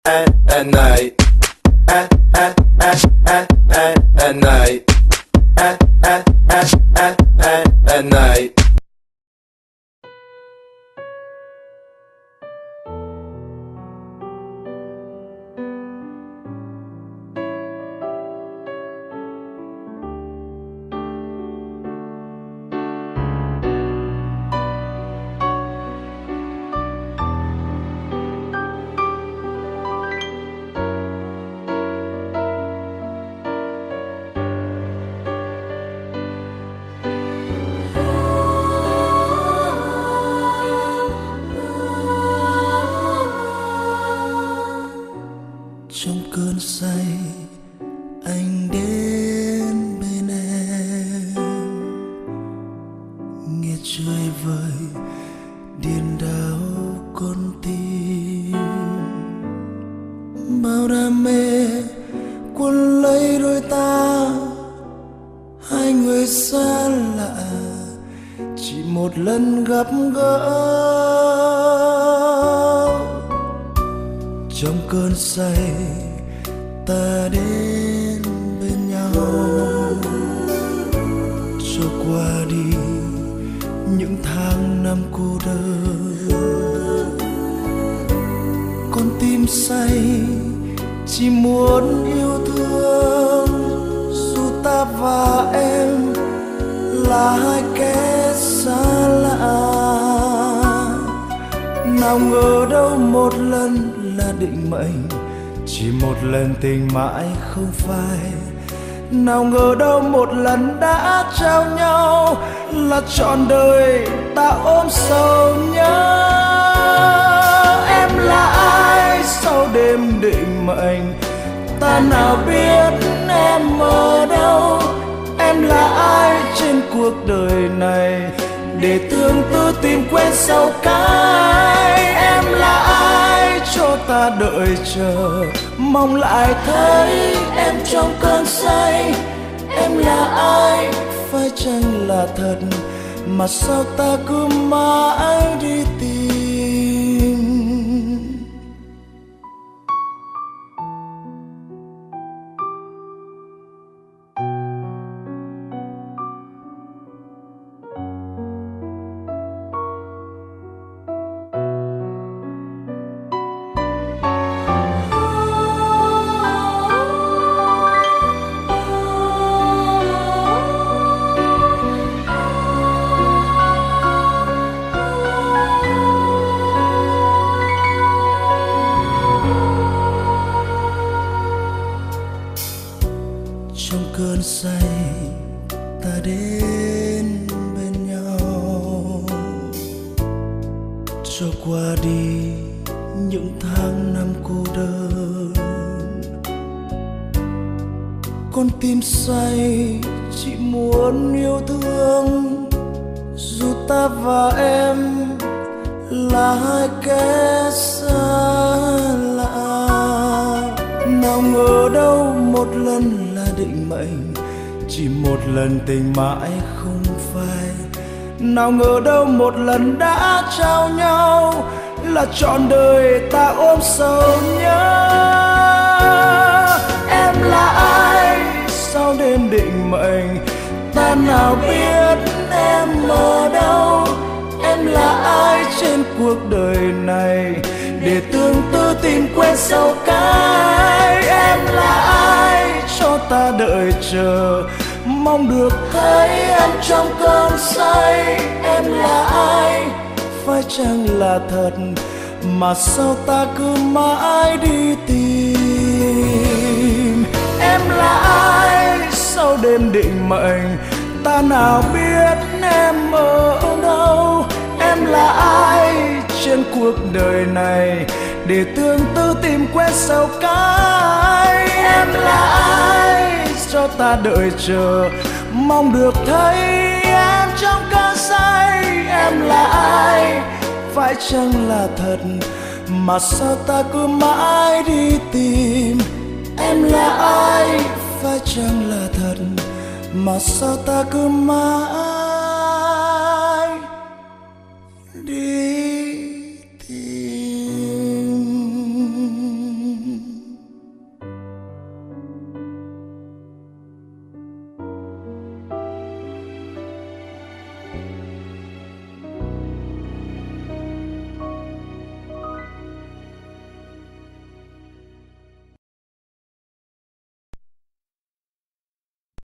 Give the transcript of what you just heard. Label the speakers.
Speaker 1: at night, at night, at night.
Speaker 2: Trong cơn say anh đến bên em, nghe chơi vơi điên đảo con tim. Bao đam mê cuốn lấy đôi ta, hai người xa lạ chỉ một lần gặp gỡ. Trong cơn say ta đến bên nhau, cho qua đi những tháng năm cô đơn. Con tim say chỉ muốn yêu thương, dù ta và em là hai kẻ xa lạ. Nào ngờ đâu một lần là định mệnh, chỉ một lần tình mãi không phai. Nào ngờ đâu một lần đã trao nhau là trọn đời ta ôm sầu nhớ. Em là ai sau đêm định mệnh, ta nào biết em ở đâu. Em là ai trên cuộc đời này để tương tư tìm quên sau cái. Em là ai cho ta đợi chờ, mong lại thấy em trong cơn say. Em là ai, phải chăng là thật, mà sao ta cứ mãi đi tìm. Trong cơn say ta đến bên nhau, cho qua đi những tháng năm cô đơn. Con tim say chỉ muốn yêu thương, dù ta và em là hai kẻ xa lạ. Nào ngờ đâu một lần là định mệnh, chỉ một lần tình mãi không phai. Nào ngờ đâu một lần đã trao nhau là trọn đời ta ôm sầu nhớ. Em là ai sau đêm định mệnh, ta nào biết em ở đâu. Em là ai trên cuộc đời này để tương tư tìm quên sau cái. Em là ai cho ta đợi chờ, mong được thấy em trong cơn say. Em là ai, phải chăng là thật, mà sao ta cứ mãi đi tìm. Em là ai sau đêm định mệnh, ta nào biết em ở đâu. Em là ai trên cuộc đời này để tương tư tìm quên sau cái. Em là ai cho ta đợi chờ, mong được thấy em trong cơn say. Em là ai, phải chăng là thật, mà sao ta cứ mãi đi tìm. Em là ai, phải chăng là thật, mà sao ta cứ mãi